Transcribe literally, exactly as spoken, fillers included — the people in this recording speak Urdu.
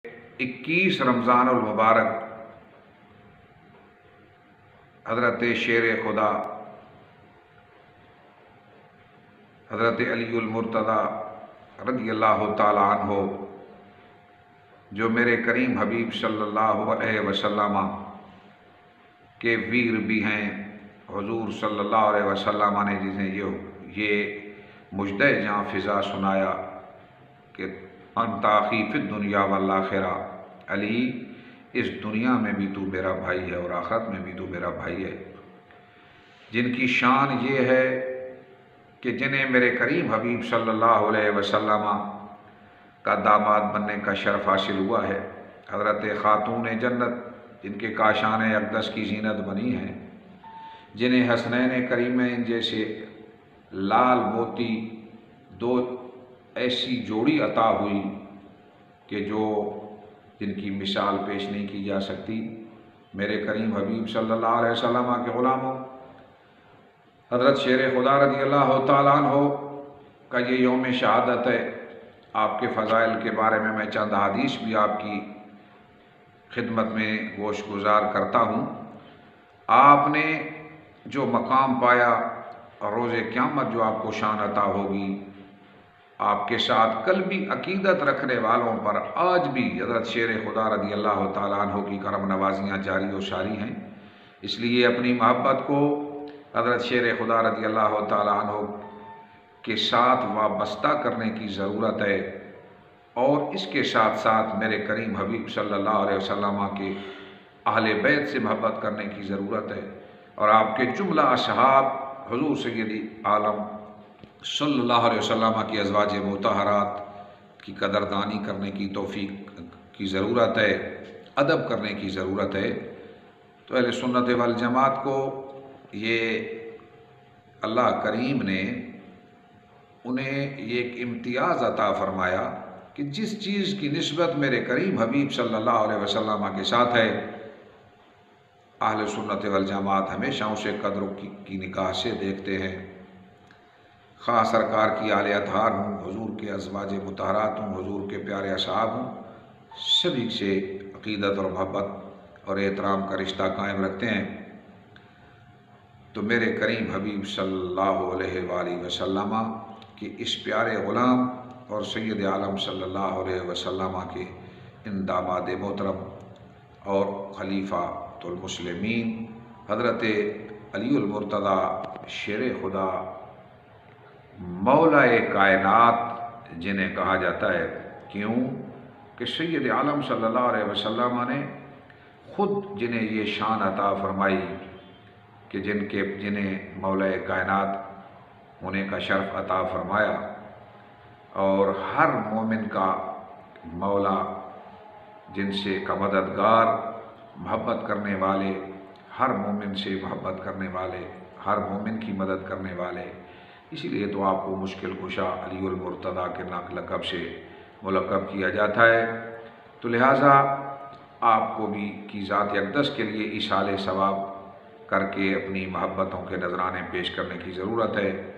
اکیس رمضان المبارک حضرت شیر خدا حضرت علی المرتضی رضی اللہ تعالی عنہ، جو میرے کریم حبیب صلی اللہ علیہ وسلم کے ویر بھی ہیں، حضور صلی اللہ علیہ وسلم نے جنہیں یہ یہ مجدہ جاں فضا سنایا کہ انت اخی فی الدنیا والآخرہ، علی اس دنیا میں بھی تو میرا بھائی ہے اور آخرت میں بھی تو میرا بھائی ہے، جن کی شان یہ ہے کہ جنہیں میرے کریم حبیب صلی اللہ علیہ وسلم کا داماد بننے کا شرف حاصل ہوا ہے، حضرت خاتون جنت جن کے کاشان اقدس کی زینت بنی ہیں، جنہیں حسنین کریمین جیسے لال موتی دو ایسی جوڑی عطا ہوئی کہ جو جن کی مثال پیش نہیں کی جا سکتی۔ میرے کریم حبیب صلی اللہ علیہ وسلم کے غلاموں، حضرت شیر خدا رضی اللہ تعالیٰ عنہ کا یہ یوم شہادت ہے۔ آپ کے فضائل کے بارے میں میں چند حدیث بھی آپ کی خدمت میں گوش گزار کرتا ہوں۔ آپ نے جو مقام پایا اور روز قیامت جو آپ کو شان عطا ہوگی، آپ کے ساتھ کل بھی عقیدت رکھنے والوں پر آج بھی حضرت شیر خدا رضی اللہ تعالیٰ عنہ کی کرم نوازیاں جاری و ساری ہیں۔ اس لیے اپنی محبت کو حضرت شیر خدا رضی اللہ تعالیٰ عنہ کے ساتھ وابستہ کرنے کی ضرورت ہے، اور اس کے ساتھ ساتھ میرے کریم حبیب صلی اللہ علیہ وسلم کے اہل بیت سے محبت کرنے کی ضرورت ہے، اور آپ کے جملہ اصحاب حضور سید عالم صلی اللہ علیہ وسلم کی ازواج مطہرات کی قدردانی کرنے کی توفیق کی ضرورت ہے، ادب کرنے کی ضرورت ہے۔ تو اہل سنت والجماعت کو یہ اللہ کریم نے انہیں یہ ایک امتیاز عطا فرمایا کہ جس چیز کی نسبت میرے کریم حبیب صلی اللہ علیہ وسلم کے ساتھ ہے، اہل سنت والجماعت ہمیشہ اسے قدر کی نگاہ سے دیکھتے ہیں۔ خواہ سرکار کی آل اطہار ہوں، حضور کے ازواج مطہرات ہوں، حضور کے پیارے اصحاب ہوں، سبھی سے عقیدت اور محبت اور احترام کا رشتہ قائم رکھتے ہیں۔ تو میرے کریم حبیب صلی اللہ علیہ وآلہ وسلم کہ اس پیارے غلام اور سید عالم صلی اللہ علیہ وسلم کے ان داماد محترم اور خلیفہ المسلمین حضرت علی المرتضی شیر خدا مولا کائنات جنہیں کہا جاتا ہے، کیوں کہ سید عالم صلی اللہ علیہ وسلم نے خود جنہیں یہ شان عطا فرمائی کہ جن کے جنہیں مولا کائنات ہونے کا شرف عطا فرمایا، اور ہر مومن کا مولا جن سے کا مددگار، محبت کرنے والے، ہر مومن سے محبت کرنے والے، ہر مومن کی مدد کرنے والے، اسی لیے تو آپ کو مشکل کشا علی المرتضی کے نام لقب سے ملقب کیا جاتا ہے۔ تو لہٰذا آپ کو بھی کی ذات اقدس کے لیے ایصال ثواب کر کے اپنی محبتوں کے نذرانے پیش کرنے کی ضرورت ہے۔